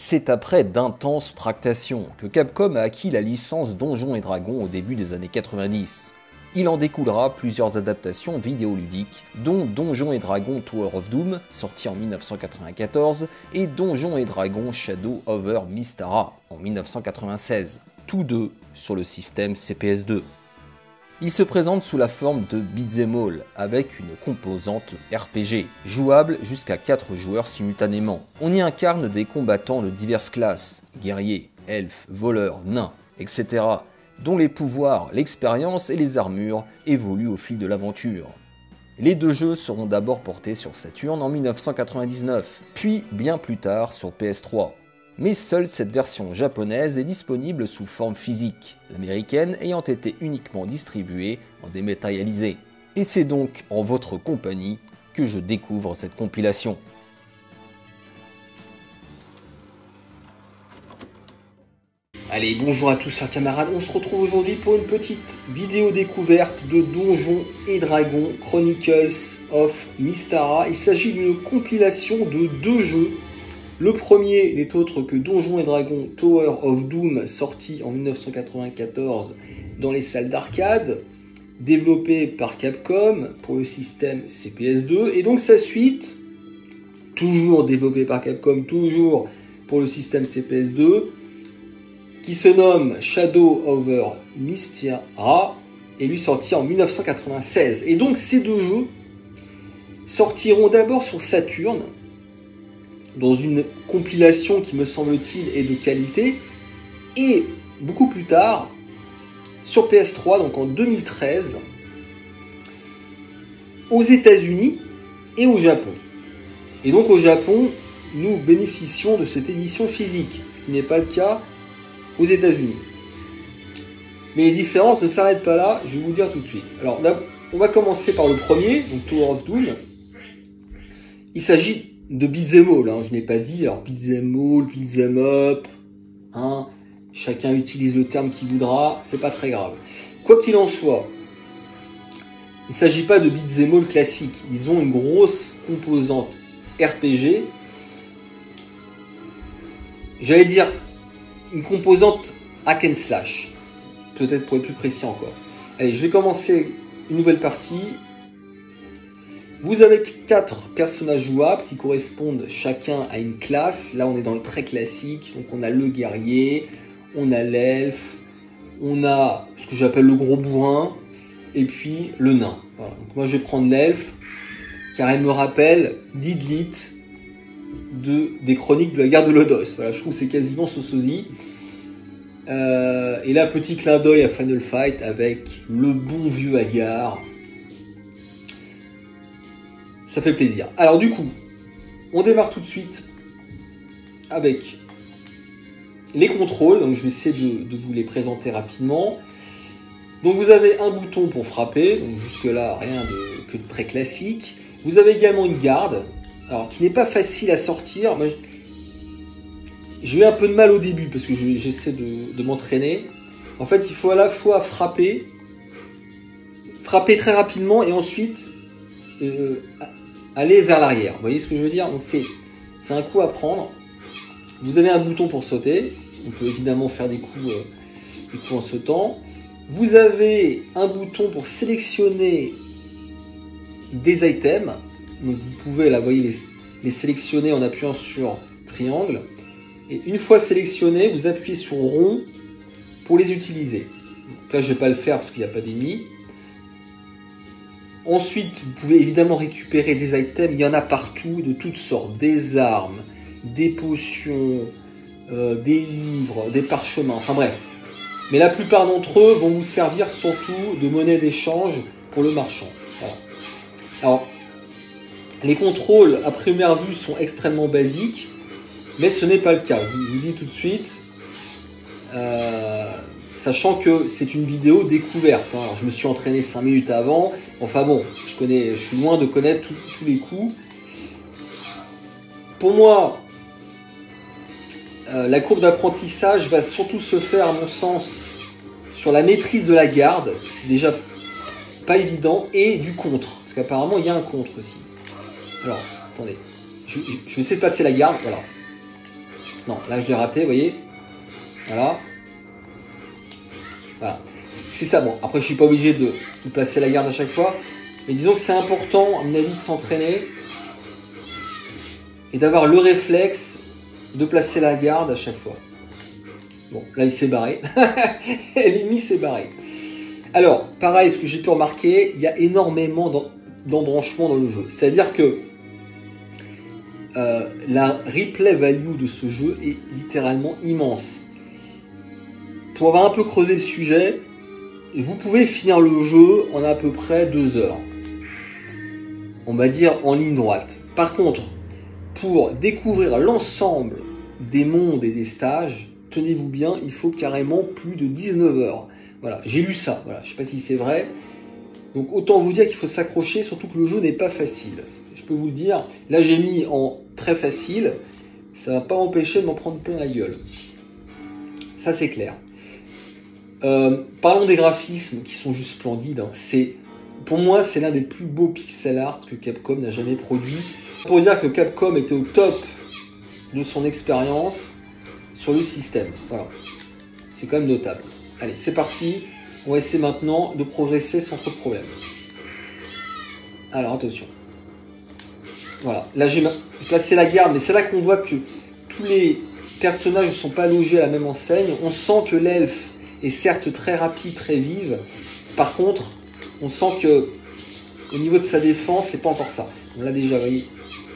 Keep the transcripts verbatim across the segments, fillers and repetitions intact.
C'est après d'intenses tractations que Capcom a acquis la licence Donjons et Dragons au début des années quatre-vingt-dix. Il en découlera plusieurs adaptations vidéoludiques, dont Donjons et Dragons Tower of Doom, sorti en mille neuf cent quatre-vingt-quatorze, et Donjons et Dragons Shadow over Mystara, en mille neuf cent quatre-vingt-seize, tous deux sur le système C P S deux. Il se présente sous la forme de beat'em all, avec une composante R P G, jouable jusqu'à quatre joueurs simultanément. On y incarne des combattants de diverses classes, guerriers, elfes, voleurs, nains, et cetera, dont les pouvoirs, l'expérience et les armures évoluent au fil de l'aventure. Les deux jeux seront d'abord portés sur Saturn en mille neuf cent quatre-vingt-dix-neuf, puis bien plus tard sur P S trois. Mais seule cette version japonaise est disponible sous forme physique, l'américaine ayant été uniquement distribuée en dématérialisé. Et c'est donc en votre compagnie que je découvre cette compilation. Allez, bonjour à tous chers camarades, on se retrouve aujourd'hui pour une petite vidéo découverte de Donjons et Dragons Chronicles of Mystara. Il s'agit d'une compilation de deux jeux. Le premier n'est autre que Donjons et Dragons Tower of Doom, sorti en mille neuf cent quatre-vingt-quatorze dans les salles d'arcade, développé par Capcom pour le système C P S deux, et donc sa suite, toujours développée par Capcom, toujours pour le système C P S deux, qui se nomme Shadow over Mystara, et lui sorti en mille neuf cent quatre-vingt-seize. Et donc ces deux jeux sortiront d'abord sur Saturn, dans une compilation qui me semble-t-il est de qualité, et beaucoup plus tard sur P S trois, donc en deux mille treize, aux États-Unis et au Japon. Et donc au Japon, nous bénéficions de cette édition physique, ce qui n'est pas le cas aux États-Unis. Mais les différences ne s'arrêtent pas là, je vais vous le dire tout de suite. Alors là, on va commencer par le premier, donc Tower of Doom. Il s'agit de beat'em all, hein, je n'ai pas dit, alors beat'em all, beat'em up, hein, chacun utilise le terme qu'il voudra, c'est pas très grave. Quoi qu'il en soit, il ne s'agit pas de beat'em all classique, ils ont une grosse composante R P G, j'allais dire une composante hack and slash, peut-être pour être plus précis encore. Allez, je vais commencer une nouvelle partie. Vous avez quatre personnages jouables qui correspondent chacun à une classe. Là, on est dans le très classique. Donc, on a le guerrier, on a l'elfe, on a ce que j'appelle le gros bourrin, et puis le nain. Voilà. Donc, moi, je vais prendre l'elfe, car elle me rappelle Didlit de, des chroniques de la guerre de Lodos. Voilà, je trouve que c'est quasiment ce sosie. Euh, et là, petit clin d'œil à Final Fight avec le bon vieux Hagar. Ça fait plaisir. Alors du coup, on démarre tout de suite avec les contrôles. Donc je vais essayer de, de vous les présenter rapidement. Donc vous avez un bouton pour frapper. Donc jusque là, rien de, que de très classique. Vous avez également une garde, alors qui n'est pas facile à sortir. Moi, j'ai eu un peu de mal au début parce que j'essaie de, de m'entraîner. En fait, il faut à la fois frapper, frapper très rapidement et ensuite euh, aller vers l'arrière. Vous voyez ce que je veux dire? Donc c'est un coup à prendre. Vous avez un bouton pour sauter. On peut évidemment faire des coups, euh, des coups en sautant. Vous avez un bouton pour sélectionner des items. Donc vous pouvez là, vous voyez, les, les sélectionner en appuyant sur triangle. Et une fois sélectionné, vous appuyez sur rond pour les utiliser. Donc là, je ne vais pas le faire parce qu'il n'y a pas d'ennemis. Ensuite, vous pouvez évidemment récupérer des items. Il y en a partout, de toutes sortes. Des armes, des potions, euh, des livres, des parchemins. Enfin bref. Mais la plupart d'entre eux vont vous servir surtout de monnaie d'échange pour le marchand. Voilà. Alors, les contrôles à première vue sont extrêmement basiques. Mais ce n'est pas le cas, je vous le dis tout de suite, euh, sachant que c'est une vidéo découverte. Hein. Alors, je me suis entraîné cinq minutes avant, enfin bon, je, connais, je suis loin de connaître tous les coups. Pour moi, euh, la courbe d'apprentissage va surtout se faire, à mon sens, sur la maîtrise de la garde, c'est déjà pas évident, et du contre, parce qu'apparemment il y a un contre aussi. Alors, attendez, je, je vais essayer de passer la garde, voilà. Non, là je l'ai raté, vous voyez. Voilà. Voilà. C'est ça, bon. Après, je suis pas obligé de, de placer la garde à chaque fois. Mais disons que c'est important, à mon avis, de s'entraîner. Et d'avoir le réflexe de placer la garde à chaque fois. Bon, là il s'est barré. L'ennemi s'est barré. Alors, pareil, ce que j'ai pu remarquer, il y a énormément d'embranchements dans le jeu. C'est-à-dire que euh, la replay value de ce jeu est littéralement immense. Pour avoir un peu creusé le sujet, vous pouvez finir le jeu en à peu près deux heures. On va dire en ligne droite. Par contre, pour découvrir l'ensemble des mondes et des stages, tenez-vous bien, il faut carrément plus de dix-neuf heures. Voilà, j'ai lu ça, voilà, je ne sais pas si c'est vrai. Donc autant vous dire qu'il faut s'accrocher, surtout que le jeu n'est pas facile. Je peux vous le dire, là j'ai mis en très facile, ça ne va pas m'empêcher de m'en prendre plein la gueule. Ça c'est clair. Euh, parlons des graphismes qui sont juste splendides. Hein. C'est, pour moi, c'est l'un des plus beaux pixel art que Capcom n'a jamais produit. Pour dire que Capcom était au top de son expérience sur le système. Voilà. C'est quand même notable. Allez, c'est parti. On va essayer maintenant de progresser sans trop de problèmes. Alors, attention. Voilà. Là, j'ai placé la garde, mais c'est là qu'on voit que tous les personnages ne sont pas logés à la même enseigne. On sent que l'elfe est certes très rapide, très vive. Par contre, on sent que au niveau de sa défense, c'est pas encore ça. On l'a déjà, vous voyez.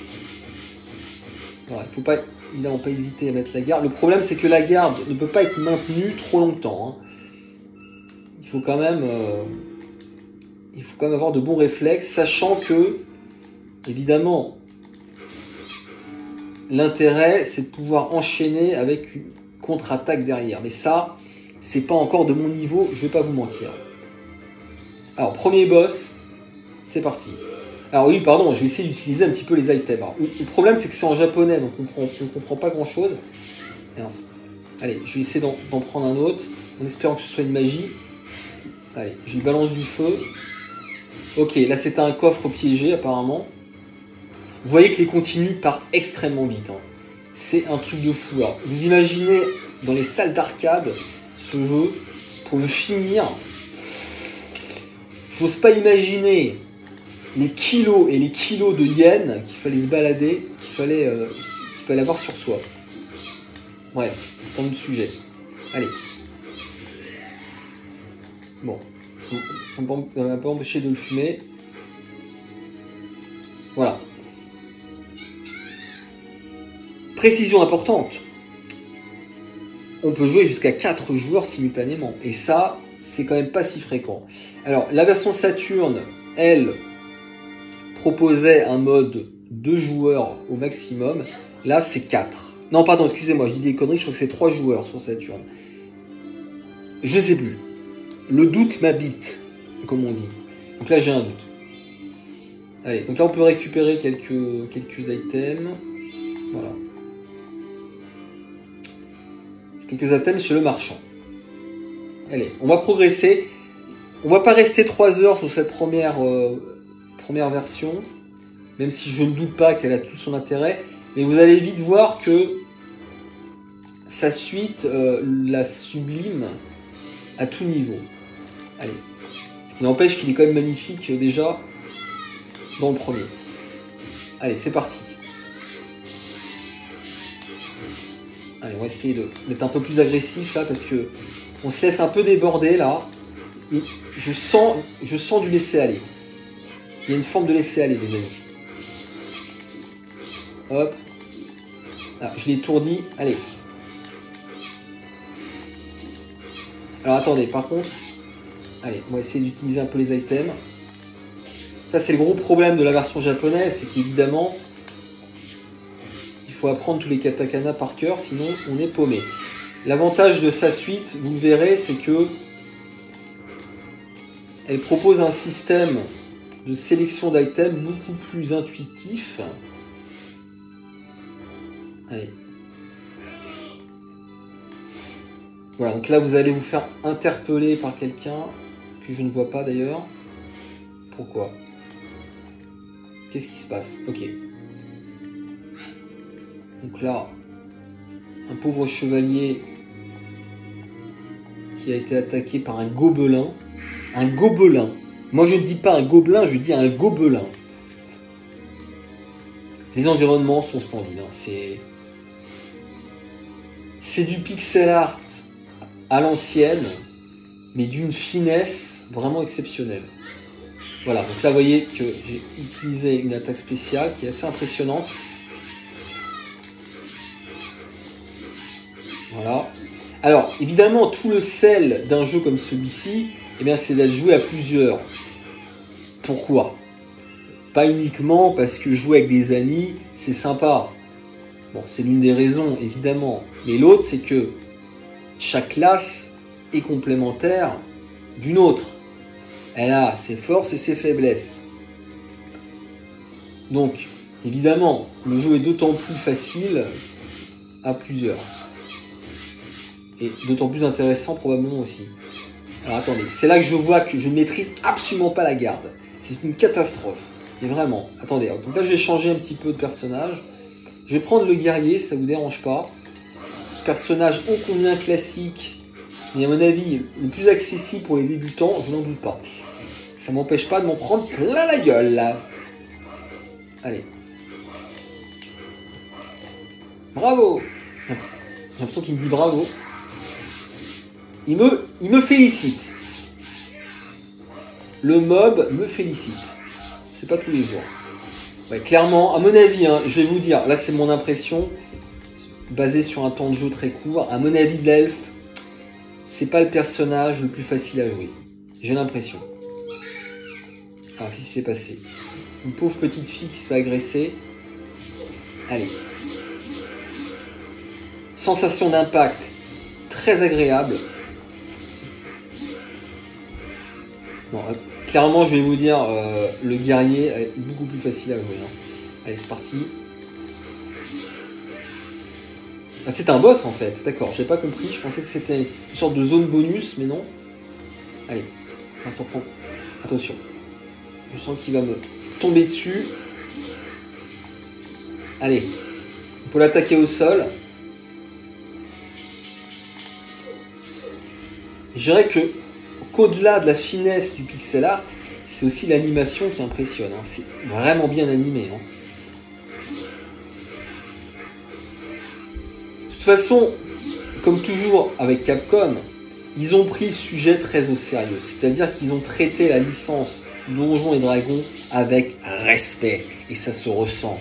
Voilà, il ne faut pas, évidemment pas hésiter à mettre la garde. Le problème, c'est que la garde ne peut pas être maintenue trop longtemps. Hein. Il faut quand même, euh, il faut quand même avoir de bons réflexes, sachant que, évidemment, l'intérêt, c'est de pouvoir enchaîner avec une contre-attaque derrière. Mais ça, c'est pas encore de mon niveau, je vais pas vous mentir. Alors, premier boss, c'est parti. Alors oui, pardon, je vais essayer d'utiliser un petit peu les items. Alors, le problème, c'est que c'est en japonais, donc on ne comprend pas grand-chose. Allez, je vais essayer d'en prendre un autre, en espérant que ce soit une magie. Allez, je lui balance du feu. Ok, là c'était un coffre piégé, apparemment. Vous voyez que les continues partent extrêmement vite. Hein. C'est un truc de fou. Alors, vous imaginez, dans les salles d'arcade, ce jeu, pour le finir, j'ose pas imaginer les kilos et les kilos de yens qu'il fallait se balader, qu'il fallait, euh, qu'il fallait avoir sur soi. Bref, c'est un autre sujet. Allez. Bon, ça ne m'a pas empêché de le fumer. Voilà. Précision importante. On peut jouer jusqu'à quatre joueurs simultanément. Et ça, c'est quand même pas si fréquent. Alors, la version Saturn, elle, proposait un mode deux joueurs au maximum. Là, c'est quatre. Non, pardon, excusez-moi, je dis des conneries, je crois que c'est trois joueurs sur Saturn. Je sais plus. Le doute m'habite, comme on dit. Donc là, j'ai un doute. Allez, donc là, on peut récupérer quelques, quelques items. Voilà. Quelques items chez le marchand. Allez, on va progresser. On va pas rester trois heures sur cette première, euh, première version, même si je ne doute pas qu'elle a tout son intérêt. Mais vous allez vite voir que sa suite euh, la sublime à tout niveau. Allez. Ce qui n'empêche qu'il est quand même magnifique euh, déjà dans le premier. Allez, c'est parti. Allez, on va essayer d'être un peu plus agressif là parce que on se laisse un peu déborder là. Et je sens, je sens du laisser aller. Il y a une forme de laisser aller, les amis. Hop. Ah, je l'ai étourdi. Allez. Alors attendez, par contre. Allez, on va essayer d'utiliser un peu les items. Ça, c'est le gros problème de la version japonaise, c'est qu'évidemment, il faut apprendre tous les katakana par cœur, sinon on est paumé. L'avantage de sa suite, vous le verrez, c'est que elle propose un système de sélection d'items beaucoup plus intuitif. Allez. Voilà, donc là vous allez vous faire interpeller par quelqu'un que je ne vois pas d'ailleurs. Pourquoi? Qu'est-ce qui se passe? Ok. Donc là, un pauvre chevalier qui a été attaqué par un gobelin. Un gobelin. Moi je ne dis pas un gobelin, je dis un gobelin. Les environnements sont splendides. Hein. C'est... C'est du pixel art à l'ancienne, mais d'une finesse vraiment exceptionnelle. Voilà, donc là vous voyez que j'ai utilisé une attaque spéciale qui est assez impressionnante. Voilà. Alors, évidemment, tout le sel d'un jeu comme celui-ci, eh bien, c'est d'être joué à plusieurs. Pourquoi? Pas uniquement parce que jouer avec des amis, c'est sympa. Bon, c'est l'une des raisons, évidemment. Mais l'autre, c'est que chaque classe est complémentaire d'une autre. Elle a ses forces et ses faiblesses. Donc, évidemment, le jeu est d'autant plus facile à plusieurs. Et d'autant plus intéressant probablement aussi. Alors attendez, c'est là que je vois que je ne maîtrise absolument pas la garde. C'est une catastrophe. Mais vraiment, attendez, donc là je vais changer un petit peu de personnage. Je vais prendre le guerrier, ça vous dérange pas. Personnage ô combien classique, mais à mon avis le plus accessible pour les débutants, je n'en doute pas. Ça m'empêche pas de m'en prendre plein la gueule là. Allez. Bravo. J'ai l'impression qu'il me dit bravo. Il me, il me félicite. Le mob me félicite. C'est pas tous les jours. Ouais, clairement, à mon avis, hein, je vais vous dire, là c'est mon impression, basée sur un temps de jeu très court, à mon avis de l'elfe, c'est pas le personnage le plus facile à jouer. J'ai l'impression. Alors, qu'est-ce qui s'est passé? Une pauvre petite fille qui se fait agresser. Allez. Sensation d'impact très agréable. Bon, euh, clairement, je vais vous dire, euh, le guerrier est beaucoup plus facile à jouer. Hein. Allez, c'est parti. Ah, c'est un boss en fait, d'accord, j'ai pas compris, je pensais que c'était une sorte de zone bonus, mais non. Allez, on va s'en prendre. Attention, je sens qu'il va me tomber dessus. Allez, on peut l'attaquer au sol. Je dirais que qu'au-delà de la finesse du pixel art, c'est aussi l'animation qui impressionne. Hein. C'est vraiment bien animé. Hein. De toute façon, comme toujours avec Capcom, ils ont pris le sujet très au sérieux. C'est-à-dire qu'ils ont traité la licence Donjons et Dragons avec respect. Et ça se ressent.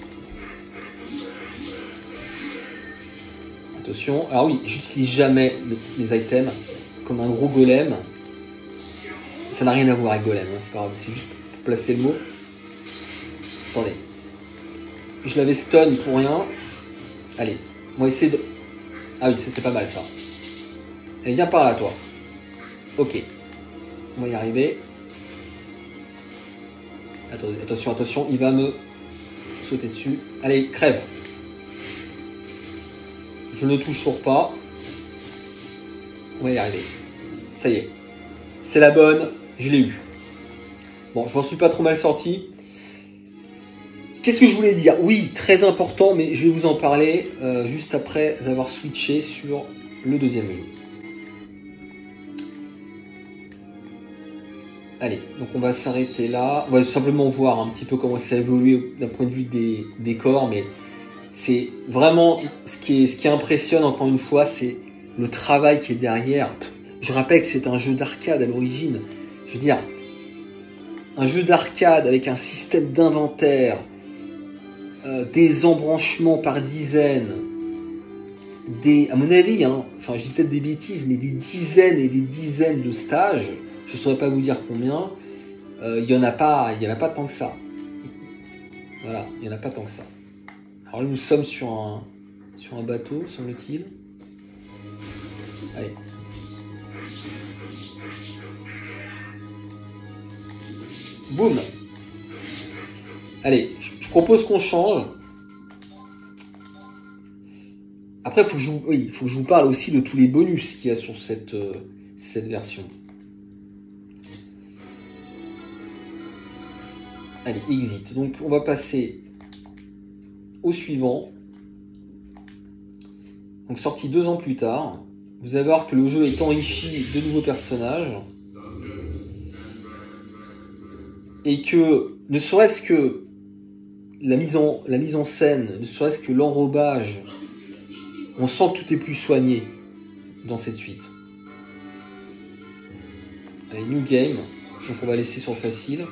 Attention. Alors oui, j'utilise jamais mes, mes items comme un gros golem. Ça n'a rien à voir avec golem, hein, c'est pas grave, c'est juste pour placer le mot. Attendez. Je l'avais stun pour rien. Allez, on va essayer de... Ah oui, c'est pas mal ça. Allez, viens par là, toi. Ok. On va y arriver. Attendez, attention, attention, il va me sauter dessus. Allez, crève. Je ne touche toujours pas. On va y arriver. Ça y est. C'est la bonne. Je l'ai eu. Bon, je m'en suis pas trop mal sorti. Qu'est-ce que je voulais dire? Oui, très important, mais je vais vous en parler euh, juste après avoir switché sur le deuxième jeu. Allez, donc on va s'arrêter là. On va simplement voir un petit peu comment ça a évolué d'un point de vue des décors, mais c'est vraiment ce qui, est, ce qui impressionne encore une fois, c'est le travail qui est derrière. Je rappelle que c'est un jeu d'arcade à l'origine. Je veux dire, un jeu d'arcade avec un système d'inventaire, euh, des embranchements par dizaines, des, à mon avis, hein, enfin je dis peut-être des bêtises, mais des dizaines et des dizaines de stages. Je ne saurais pas vous dire combien. Euh, il n'y en a pas, il y en a pas tant que ça. Voilà, il n'y en a pas tant que ça. Alors là, nous sommes sur un, sur un bateau, semble-t-il. Allez. Boum. Allez, je propose qu'on change. Après, il faut que je vous, oui, faut que je vous parle aussi de tous les bonus qu'il y a sur cette, euh, cette version. Allez, exit. Donc, on va passer au suivant. donc sorti deux ans plus tard. Vous allez voir que le jeu est enrichi de nouveaux personnages. Et que, ne serait-ce que la mise en, la mise en scène, ne serait-ce que l'enrobage, on sent que tout est plus soigné dans cette suite. Allez, New Game, donc on va laisser sur le facile.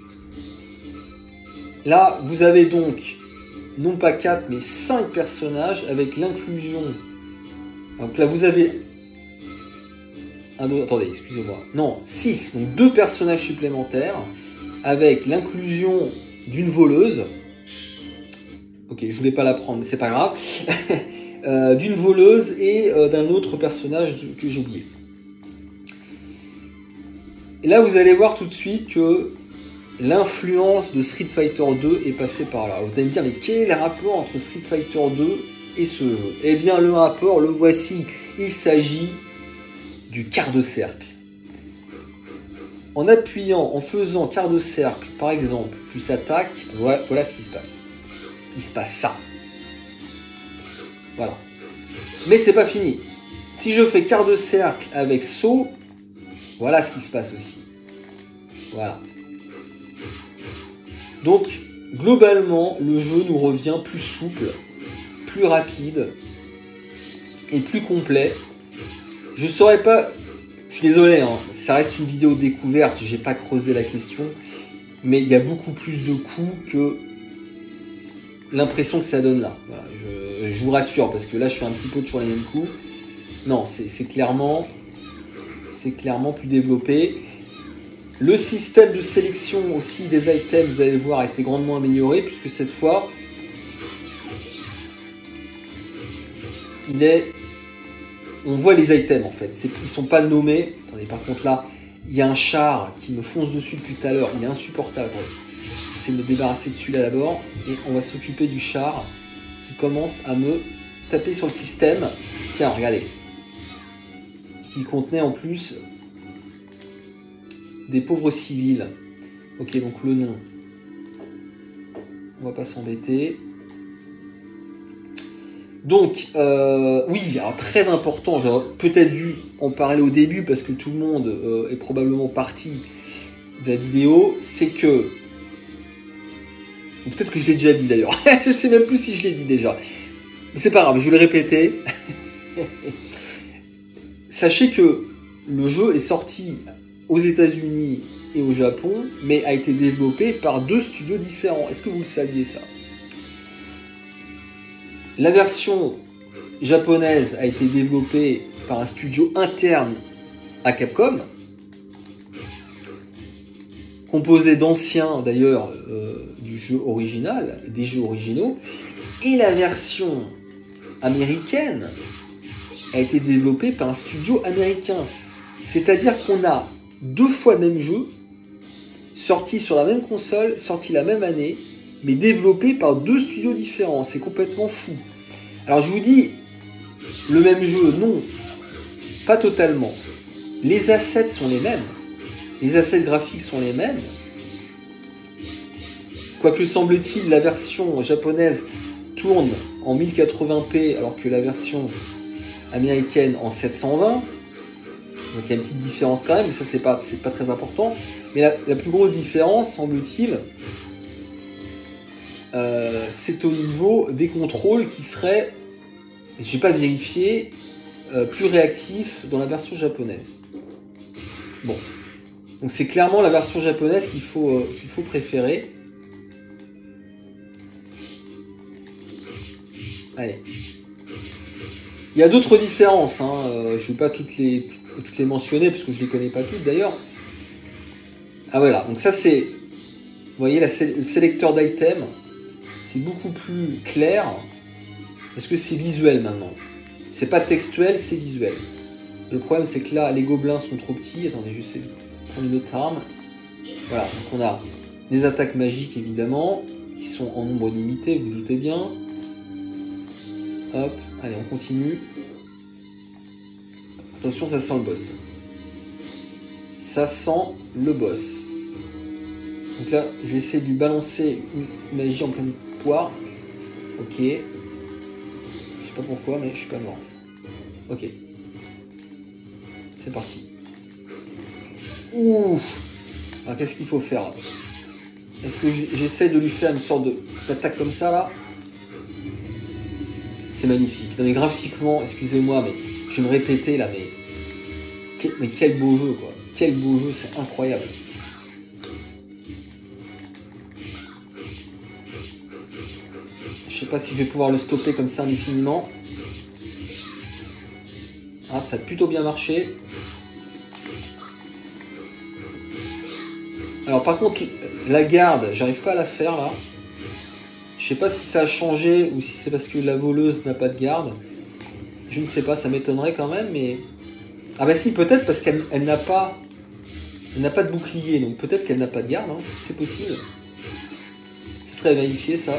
Là, vous avez donc, non pas quatre, mais cinq personnages avec l'inclusion. Donc là, vous avez... Un autre, attendez, excusez-moi. Non, six, donc deux personnages supplémentaires avec l'inclusion d'une voleuse. Ok, je voulais pas la prendre, mais c'est pas grave. euh, d'une voleuse et euh, d'un autre personnage que j'ai oublié. Et là, vous allez voir tout de suite que l'influence de Street Fighter deux est passée par là. Vous allez me dire, mais quel est le rapport entre Street Fighter deux et ce jeu? Eh bien, le rapport, le voici. Il s'agit du quart de cercle. En appuyant, en faisant quart de cercle, par exemple, plus attaque, voilà, voilà ce qui se passe. Il se passe ça. Voilà. Mais c'est pas fini. Si je fais quart de cercle avec saut, voilà ce qui se passe aussi. Voilà. Donc, globalement, le jeu nous revient plus souple, plus rapide et plus complet. Je saurais pas... Je suis désolé, hein, ça reste une vidéo découverte, j'ai pas creusé la question, mais il y a beaucoup plus de coups que l'impression que ça donne là. Voilà, je, je vous rassure, parce que là je fais un petit peu toujours les mêmes coups. Non, c'est clairement, c'est clairement plus développé. Le système de sélection aussi des items, vous allez voir, a été grandement amélioré, puisque cette fois, il est... On voit les items en fait, ils ne sont pas nommés. Attendez, par contre là, il y a un char qui me fonce dessus depuis tout à l'heure, il est insupportable. J'essaie de me débarrasser de celui-là d'abord, et on va s'occuper du char qui commence à me taper sur le système. Tiens, regardez. Il contenait en plus des pauvres civils. Ok, donc le nom. On va pas s'embêter. Donc, euh, oui, alors très important, j'aurais peut-être dû en parler au début parce que tout le monde euh, est probablement parti de la vidéo, c'est que, ou peut-être que je l'ai déjà dit d'ailleurs, je sais même plus si je l'ai dit déjà, mais c'est pas grave, je vais le répéter. Sachez que le jeu est sorti aux États-Unis et au Japon, mais a été développé par deux studios différents. Est-ce que vous le saviez ça ? La version japonaise a été développée par un studio interne à Capcom, composé d'anciens d'ailleurs euh, du jeu original, des jeux originaux, et la version américaine a été développée par un studio américain. C'est-à-dire qu'on a deux fois le même jeu, sorti sur la même console, sorti la même année, mais développé par deux studios différents. C'est complètement fou. Alors je vous dis, le même jeu, non, pas totalement. Les assets sont les mêmes. Les assets graphiques sont les mêmes. Quoique semble-t-il, la version japonaise tourne en mille quatre-vingts p alors que la version américaine en sept cent vingt. Donc il y a une petite différence quand même, mais ça c'est pas, c'est pas très important. Mais la, la plus grosse différence, semble-t-il, Euh, c'est au niveau des contrôles qui seraient, j'ai pas vérifié, euh, plus réactifs dans la version japonaise. Bon, donc c'est clairement la version japonaise qu'il faut, euh, qu'il faut préférer. Allez. Il y a d'autres différences, hein. euh, je ne vais pas toutes les, toutes les mentionner parce que je ne les connais pas toutes d'ailleurs. Ah voilà, donc ça c'est, vous voyez, la, le sélecteur d'items. C'est beaucoup plus clair parce que c'est visuel maintenant. C'est pas textuel, c'est visuel. Le problème c'est que là les gobelins sont trop petits. Attendez, je sais prendre une autre arme. Voilà, donc on a des attaques magiques évidemment qui sont en nombre limité, vous vous doutez bien. Hop, allez on continue. Attention, ça sent le boss. Ça sent le boss. Donc là, je vais essayer de lui balancer une magie en pleine poire. Ok. Je sais pas pourquoi, mais je suis pas mort. Ok. C'est parti. Ouh. Alors qu'est-ce qu'il faut faire? Est-ce que j'essaie de lui faire une sorte d'attaque comme ça là? C'est magnifique. Non mais graphiquement, excusez-moi, mais je vais me répéter là, mais... mais quel beau jeu quoi. Quel beau jeu, c'est incroyable. Je sais pas si je vais pouvoir le stopper comme ça indéfiniment. Ah, ça a plutôt bien marché. Alors par contre, la garde, j'arrive pas à la faire là. Je sais pas si ça a changé ou si c'est parce que la voleuse n'a pas de garde. Je ne sais pas, ça m'étonnerait quand même, mais... Ah bah si, peut-être parce qu'elle elle n'a pas... Elle n'a pas de bouclier, donc peut-être qu'elle n'a pas de garde, hein. C'est possible. Ça serait à vérifier ça.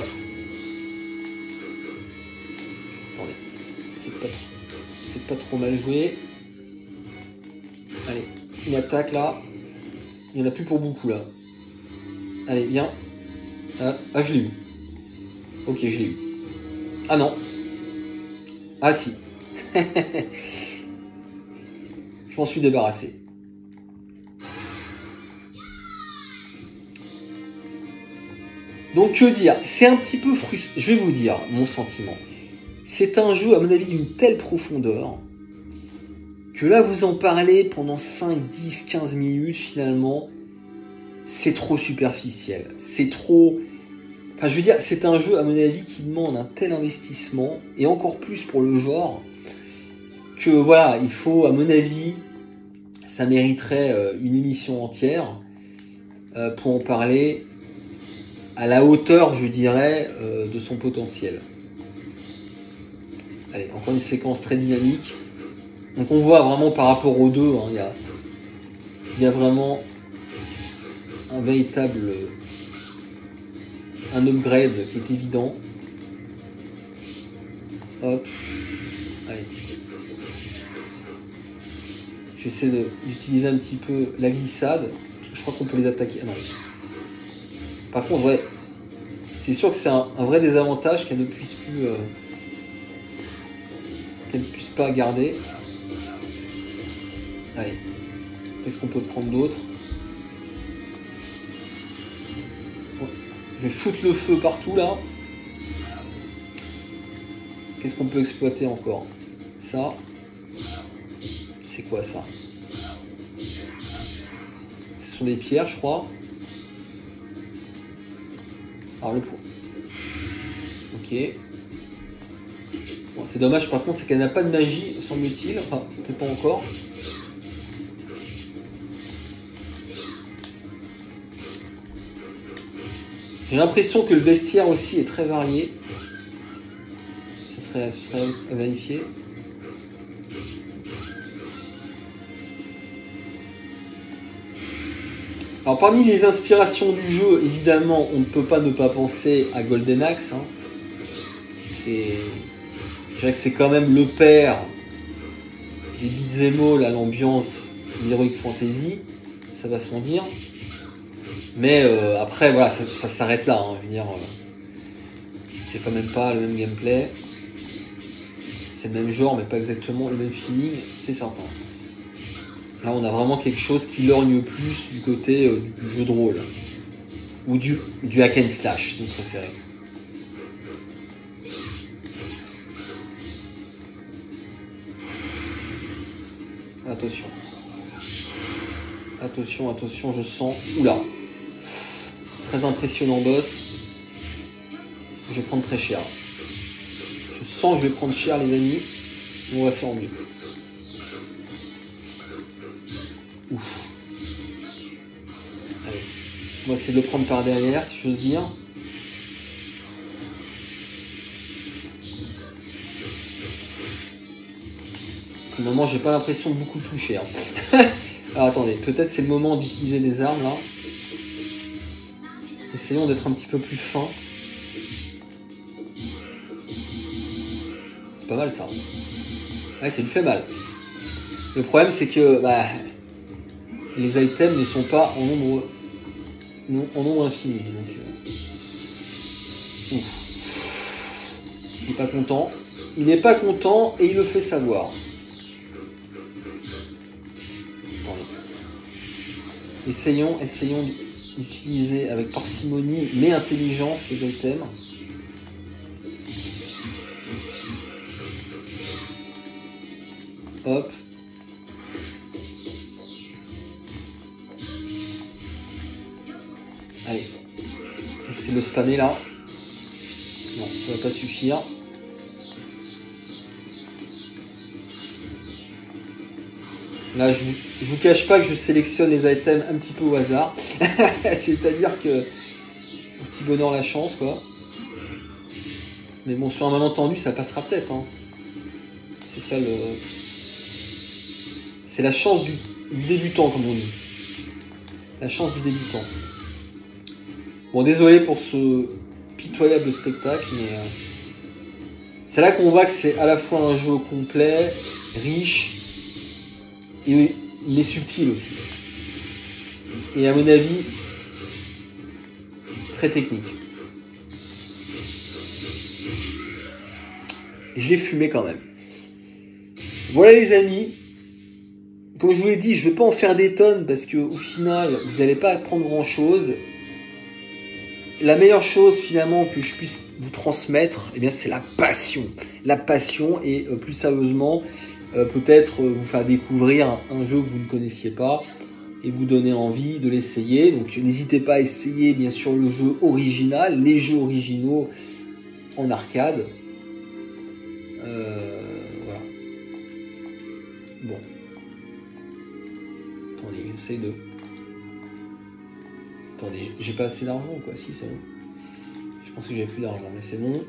Attendez, c'est pas, c'est pas trop mal joué. Allez, une attaque là. Il n'y en a plus pour beaucoup là. Allez, viens. Ah, ah je l'ai eu. Ok, je l'ai eu. Ah non. Ah si. Je m'en suis débarrassé. Donc que dire? C'est un petit peu frustrant. Je vais vous dire mon sentiment. C'est un jeu à mon avis d'une telle profondeur que là vous en parlez pendant cinq, dix, quinze minutes finalement. C'est trop superficiel. C'est trop... Enfin je veux dire, c'est un jeu à mon avis qui demande un tel investissement et encore plus pour le genre que voilà, il faut à mon avis, ça mériterait une émission entière pour en parler à la hauteur, je dirais, euh, de son potentiel. Allez, encore une séquence très dynamique. Donc on voit vraiment par rapport aux deux, hein, il y a, il y a vraiment un véritable, un upgrade qui est évident. Hop, allez. J'essaie d'utiliser un petit peu la glissade, parce que je crois qu'on peut les attaquer. Ah non. Par contre, ouais, c'est sûr que c'est un, un vrai désavantage qu'elle ne puisse plus, euh, qu'elle ne puisse pas garder. Allez, qu'est-ce qu'on peut prendre d'autre? Bon, je vais foutre le feu partout là. Qu'est-ce qu'on peut exploiter encore? Ça, c'est quoi ça? Ce sont des pierres, je crois. Alors le point. Ok. Bon, c'est dommage par contre, c'est qu'elle n'a pas de magie, semble-t-il. Enfin, peut-être pas encore. J'ai l'impression que le bestiaire aussi est très varié. Ce serait, ce serait à vérifier. Alors parmi les inspirations du jeu, évidemment, on ne peut pas ne pas penser à Golden Axe. Hein. C'est, je dirais que c'est quand même le père des beat'em all à l'ambiance Heroic Fantasy, ça va sans dire. Mais euh, après, voilà, ça, ça s'arrête là. Hein. Je veux dire, euh, c'est quand même pas le même gameplay. C'est le même genre, mais pas exactement le même feeling, c'est certain. Là, on a vraiment quelque chose qui lorgne plus du côté euh, du jeu de rôle. Ou du, du hack and slash, si vous préférez. Attention. Attention, attention, je sens... Oula. Très impressionnant boss. Je vais prendre très cher. Je sens que je vais prendre cher, les amis. Mais on va faire en mieux. Ouf. Allez. On va essayer de le prendre par derrière, si j'ose dire. Pour le moment, j'ai pas l'impression de beaucoup toucher. Hein. Alors attendez, peut-être c'est le moment d'utiliser des armes là. Essayons d'être un petit peu plus fin. C'est pas mal ça. Ouais, ça lui fait mal. Le problème c'est que bah, les items ne sont pas en nombre, non, en nombre infini. Donc, euh... il n'est pas content. Il n'est pas content et il le fait savoir. Essayons, essayons d'utiliser avec parcimonie mais intelligence les items. Hop. Allez. J'essaie de le spammer là. Non, ça va pas suffire. Là, je vous, je vous cache pas que je sélectionne les items un petit peu au hasard. C'est-à-dire que au petit bonheur la chance, quoi. Mais bon, sur un malentendu, ça passera peut-être. Hein. C'est ça le... C'est la chance du, du débutant, comme on dit. La chance du débutant. Bon, désolé pour ce pitoyable spectacle, mais... Euh, c'est là qu'on voit que c'est à la fois un jeu complet, riche, et, mais subtil aussi. Et à mon avis, très technique. Je l'ai fumé quand même. Voilà les amis. Comme je vous l'ai dit, je ne vais pas en faire des tonnes parce qu'au final, vous n'allez pas apprendre grand chose. La meilleure chose finalement que je puisse vous transmettre, eh bien, c'est la passion. La passion et euh, plus sérieusement, euh, peut-être euh, vous faire découvrir un, un jeu que vous ne connaissiez pas et vous donner envie de l'essayer. Donc n'hésitez pas à essayer bien sûr le jeu original, les jeux originaux en arcade. Euh, voilà. Bon. Attendez, j'essaie de... Attendez, j'ai pas assez d'argent quoi, si c'est bon. Je pensais que j'avais plus d'argent, mais c'est bon.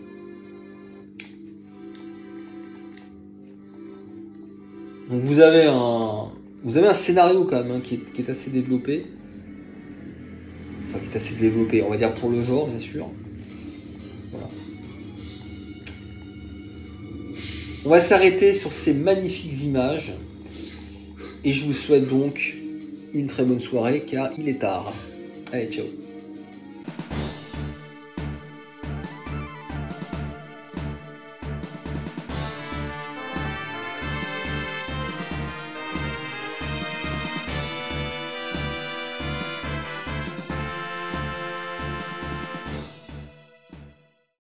Donc vous avez un, vous avez un scénario quand même hein, qui, est, qui est assez développé. Enfin, qui est assez développé, on va dire pour le genre, bien sûr. Voilà. On va s'arrêter sur ces magnifiques images. Et je vous souhaite donc une très bonne soirée, car il est tard. Allez, ciao.